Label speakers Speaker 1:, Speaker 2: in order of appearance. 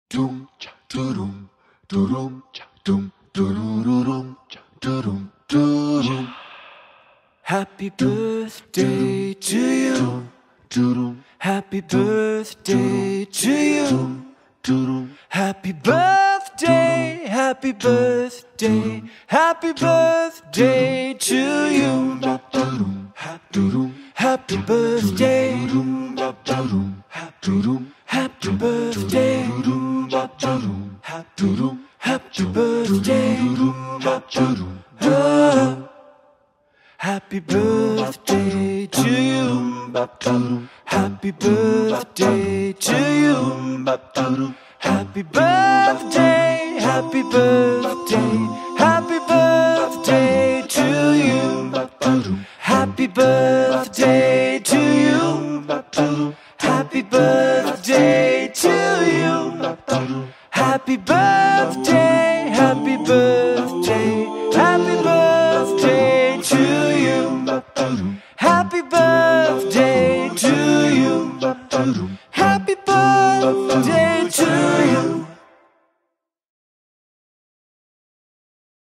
Speaker 1: Happy birthday to you. Happy birthday to you. Happy birthday, happy birthday, happy birthday to you. Happy birthday, happy birthday, happy birthday, happy birthday to you. Happy birthday to you. Happy birthday, happy birthday, happy birthday to you. Happy birthday to you. Happy birthday to you. Happy birthday, happy birthday, happy birthday to you. Happy birthday.